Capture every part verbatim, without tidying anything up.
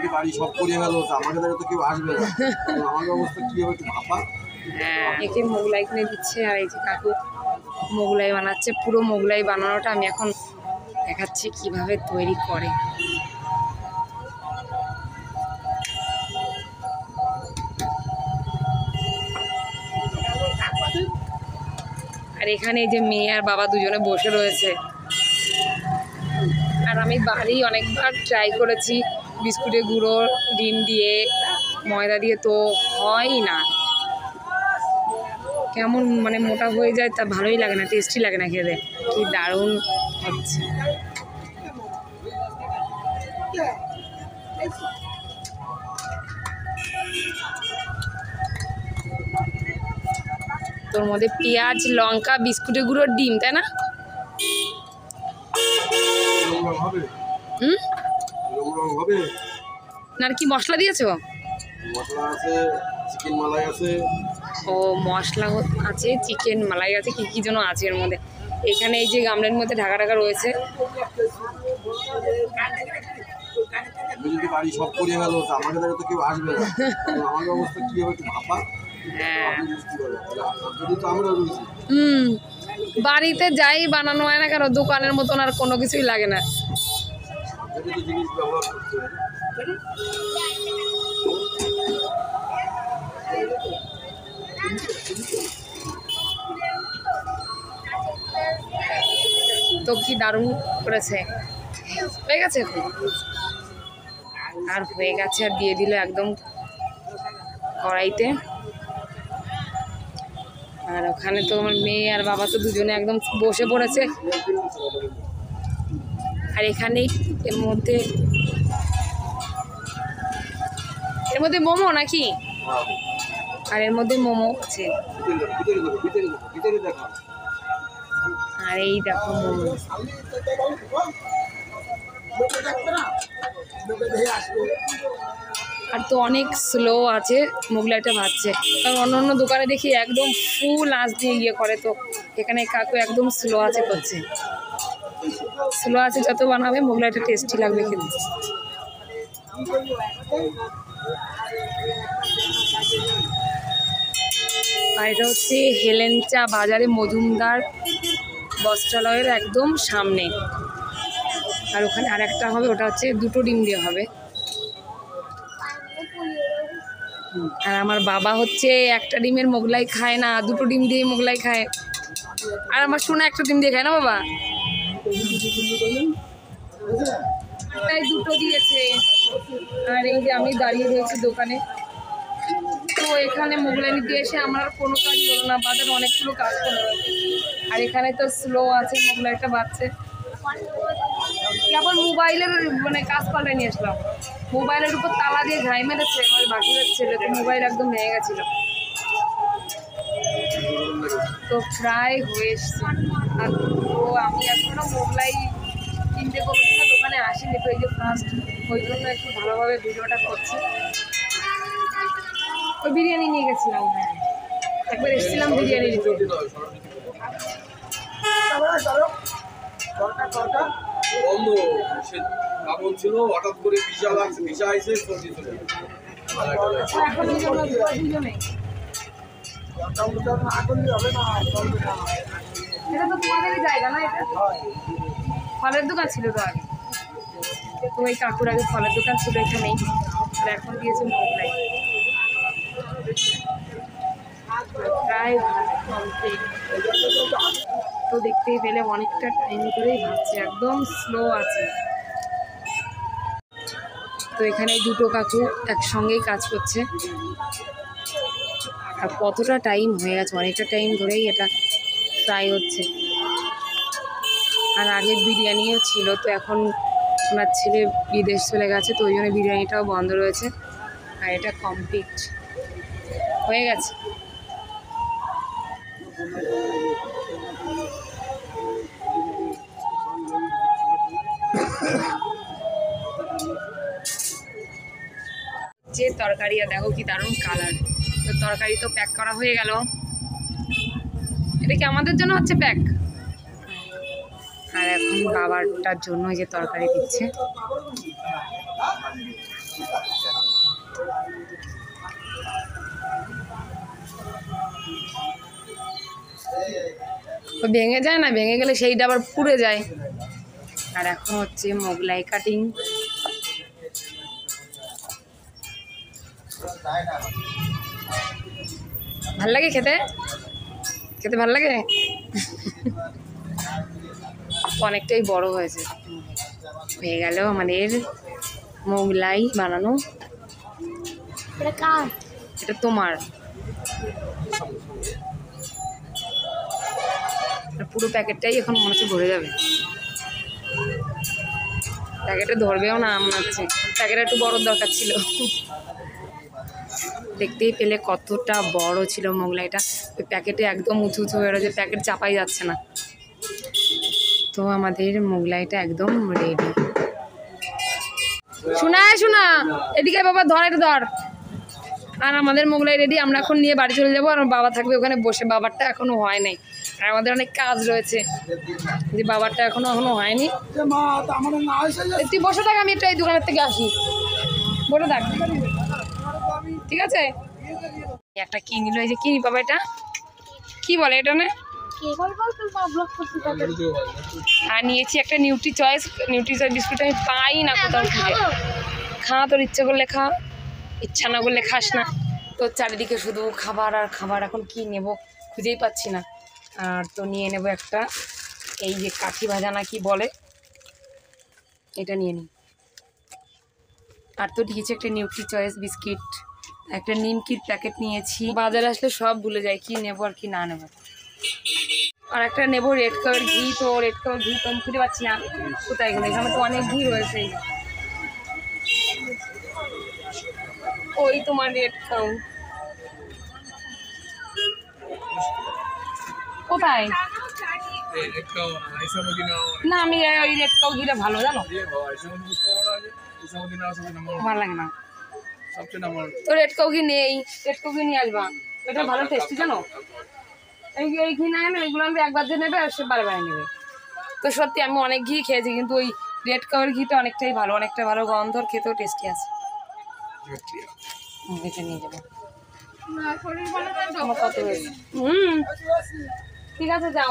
যদি বাড়ি সব করে গেল আমাকে ধরে তো কেউ আসবে না, আমার অবস্থা কি হবে একটু ভাবা। হ্যাঁ, একে মোগলাই কিনে দিচ্ছে আর এই যে কাকু মোগলাই বানাচ্ছে। পুরো মোগলাই বানানোটা আমি এখন দেখাচ্ছি কিভাবে তৈরি করে। আর এখানে এই যে মেয়ে আর বাবা দুজনে বসে রয়েছে। আর আমি বাড়ি অনেকবার ট্রাই করেছি বিস্কুটের গুঁড়ো ডিম দিয়ে ময়দা দিয়ে, তো হয় না, কেমন মানে মোটা হয়ে যায়, তা ভালোই লাগে না, টেস্টি লাগে না খেতে। কি দারুণ হচ্ছে। তোর মধ্যে পেঁয়াজ লঙ্কা বিস্কুটের গুঁড়ো ডিম, তাই না? হুম, না কি মশলা দিয়েছো? মশলা আছে, চিকেন মালাই আছে। ও মশলা আছে, চিকেন মালাই আছে, কি কি যেন আছে এর মধ্যে। এখানে এই যে গামলার মধ্যে ঢাকা ঢাকা রয়েছে। যদি বাড়ি সব করে গেল আমাকে ধরে তো কেউ আসবে না, আমার অবস্থা কি হবে একটু ভাবা। হ্যাঁ, যদি তো আমরা রয়েছি। হুম, বাড়িতে যাই বানানো হয় না কেন, দোকানের মতন আর কোনো কিছুই লাগে না। জিনিস ব্যবহার করতে হবে। তো কি দারুণ করেছে, হয়ে গেছে আর হয়ে গেছে আর দিয়ে দিল একদম কড়াইতে। আর ওখানে তো আমার মেয়ে আর বাবা তো দুজনে একদম বসে পড়েছে। আর এখানেই এর মধ্যে এর মধ্যে মোমো নাকি? আর এর মধ্যে মোমো আছে। আর এই দেখো মোমো। আর তো অনেক স্লো আছে মোগলাইটা ভাজছে, কারণ অন্য অন্য দোকানে দেখি একদম ফুল আঁচ দিয়ে ইয়ে করে, তো এখানে কাকু একদম স্লো আছে করছে। স্লো আছে যত বানাবে মোগলাইটা টেস্টি লাগবে খেতে। আর এটা হচ্ছে হেলেঞ্চা বাজারে মজুমদার বস্ত্রালয়ের একদম সামনে। আর ওখানে আর একটা হবে, ওটা হচ্ছে দুটো ডিম দিয়ে হবে। আর আমার বাবা হচ্ছে একটা ডিমের মোগলাই খায় না, দুটো ডিম দিয়ে মোগলাই খায়। আর আমার শোনা একটা ডিম দিয়ে খায় না বাবা, তাই দুটো দিয়েছে। আর এই যে আমি দাঁড়িয়ে রয়েছি দোকানে, তো এখানে মোগলাই নিতে এসে আমার কোনো কাজ হলো না, বাজারে অনেকগুলো কাজ করে রয়েছে। আর এখানে তো স্লো আছে মোগলাইটা বাজছে। আবার মোবাইলের মানে কাজ পাল্টাই নিয়ে আসলাম, মোবাইলের উপর তালা দিয়ে ঘাই মেরেছে আমার বাকিদের ছেলে, তো মোবাইল একদম ভেঙে গেছিল। তো প্রায় হয়ে এসছে। আর তো আমি এখনো মোগলাই কিনতে কোনোদিনও দোকানে আসিনি, তো এই যে ফার্স্ট, ওই জন্য একটু ভালোভাবে ভিডিওটা করছি। ওই বিরিয়ানি নিয়ে গেছিলাম, হ্যাঁ একবার এসেছিলাম বিরিয়ানি নিতে। বন্ধ সে কাপড় ছিল, হঠাৎ করে ভিসা লাগছে, ভিসা আইসে সবজি চলে এটা তো তোমাদেরই জায়গা না, এটা ফলের দোকান ছিল তো আগে, তো ওই কাকুর আগে ফলের দোকান ছিল এখানেই, আর এখন দিয়েছে মোগলাই। প্রায় তো দেখতেই পেলে অনেকটা টাইম করেই ভাবছে, একদম স্লো আছে। তো এখানে দুটো কাকু একসঙ্গেই কাজ করছে। আর কতটা টাইম হয়ে গেছে, অনেকটা টাইম ধরেই এটা ফ্রাই হচ্ছে। আর আগে বিরিয়ানিও ছিল, তো এখন ওনার ছেলে বিদেশ চলে গেছে, তো ওই জন্য বিরিয়ানিটাও বন্ধ রয়েছে। আর এটা কমপ্লিট হয়ে গেছে। যে তরকারি, আর দেখো কি দারুণ কালার। তো তরকারি তো প্যাক করা হয়ে গেল। এটা কি আমাদের জন্য হচ্ছে প্যাক? আর এখন বাবারটার জন্য যে তরকারি দিচ্ছে। ও ভেঙে যায় না, ভেঙে গেলে সেইটা আবার পুড়ে যায়। আর এখন হচ্ছে মোগলাই কাটিং। ভাল লাগে খেতে, খেতে ভাল লাগে। অনেকটাই বড় হয়েছে, হয়ে গেল আমাদের মোগলাই বানানো। এটা তোমার, পুরো প্যাকেটটাই এখন মনে হচ্ছে ভরে যাবে। প্যাকেটে ধরবেও না মনে হচ্ছে, প্যাকেটে একটু বড় দরকার ছিল। দেখতেই পেলে কতটা বড় ছিল মোগলাইটা, ওই প্যাকেটে একদম উঁচু উঁচু হয়ে রয়েছে, প্যাকেট চাপাই যাচ্ছে না। তো আমাদের মোগলাইটা একদম রেডি। শোনা শোনা এদিকে বাবা, ধর এটা ধর। আর আমাদের মোগলাই রেডি, আমরা এখন নিয়ে বাড়ি চলে যাবো। আর বাবা থাকবে ওখানে বসে, বাবারটা এখনো হয় নাই, আর আমাদের অনেক কাজ রয়েছে, যে বাবারটা এখনো এখনো হয়নি। তুই বসে থাক, আমি একটু এই দোকানের থেকে আসি, বসে থাক, ঠিক আছে। একটা কি নিল, এই যে কি বাবা, এটা কি বলে এটা না? আর নিয়েছি একটা Nutri Choice, Nutri Choice biscuit আমি পাই না কোথাও খুঁজে। খা, তোর ইচ্ছে করলে খা, ইচ্ছা না করলে খাস না। তো চারিদিকে শুধু খাবার আর খাবার, এখন কি নেব খুঁজেই পাচ্ছি না। আর তো নিয়ে নেব একটা এই যে কাঠি ভাজা না কি বলে, এটা নিয়ে নিই। আর তো দিয়েছি একটা নিউট্রি চয়েস বিস্কিট, একটা নিমকির প্যাকেট নিয়েছি। বাজারে আসলে সব ভুলে যাই কি নেব আর কি না নেব। আর একটা নেব রেড কালার ঘি, তো রেড কালার ঘি তো আমি খুঁজে পাচ্ছি না কোথায় গেলে, এখানে তো অনেক ঘি রয়েছে। ওই তোমার রেড কাউ কোথায়? না আমি ওই রেড কাউ ঘিটা ভালো, জানো ভালো লাগে না তো। রেড কাউ ঘি নেই, রেড কাউ ঘি নিয়ে আসবা, এটা ভালো টেস্টি জানো। এই এই ঘি না না, এগুলো আমি একবার যে নেবে আর সে বারে বারে নেবে। তো সত্যি আমি অনেক ঘি খেয়েছি, কিন্তু ওই রেড কাউয়ের ঘিটা অনেকটাই ভালো, অনেকটা ভালো গন্ধর, খেতেও টেস্টি আছে। এটা নিয়ে যাবো। হুম ঠিক আছে, যাও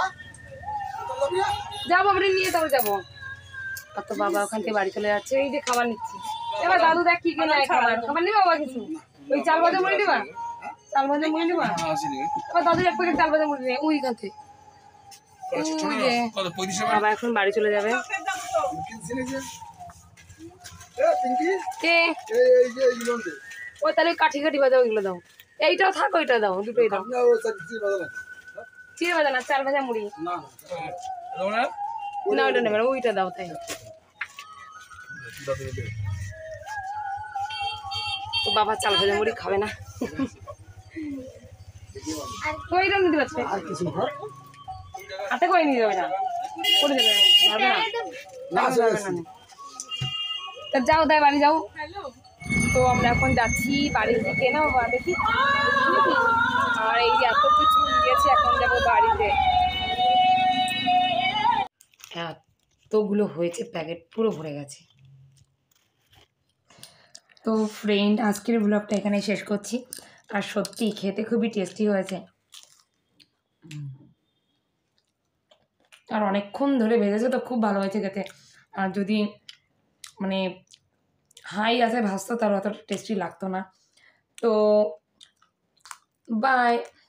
যাও বাবা নিয়ে, তবে যাবো। আর তো বাবা ওখান থেকে বাড়ি চলে যাচ্ছে, এই যে খাবার নিচ্ছি। এবার দাদু দেখ কি কেনা খাবার, খাবার নেবা বাবা কিছু? ওই চাল ভাজা মুড়ি নেবা, চাল ভাজা মুড়ি নেবা। এবার দাদু এক প্যাকেট চাল ভাজা মুড়ি নেই ওইখান থেকে। বাবা এখন বাড়ি চলে যাবে। কে ও তাহলে কাঠি কাঠি ভাজা ওইগুলো দাও, এইটাও থাক ওইটা দাও, দুটোই দাও। চিড়ে ভাজা না, চাল ভাজা মুড়ি না, ওইটা নেবে না, ওইটা দাও। তাই তো বাবা চাল ভাজা মুড়ি খাবে না, ওইটা নিতে পারছে হাতে করে নিয়ে যাবে না, করে দেবে না। তা যাও, তাই বাড়ি যাও। তো আমরা এখন যাচ্ছি বাড়ির দিকে না বাবা, দেখি। আর এই যে এত কিছু নিয়েছি, এখন যাবো বাড়িতে। এতগুলো হয়েছে, প্যাকেট পুরো ভরে গেছে। তো ফ্রেন্ড, আজকের ব্লগটা এখানে শেষ করছি। আর সত্যি খেতে খুবই টেস্টি হয়েছে, আর অনেকক্ষণ ধরে ভেজেছে, তো খুব ভালো হয়েছে খেতে। আর যদি মানে হাই আছে ভাজতো, তাহলে অতটা টেস্টি লাগতো না। তো বাই।